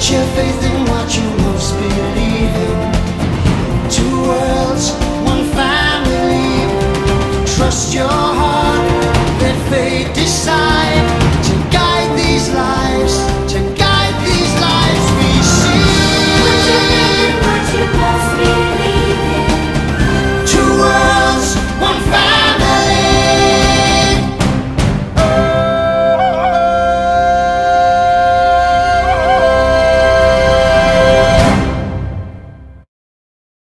Put your faith in what you most believe in. Two worlds, one family. Trust your heart, let fate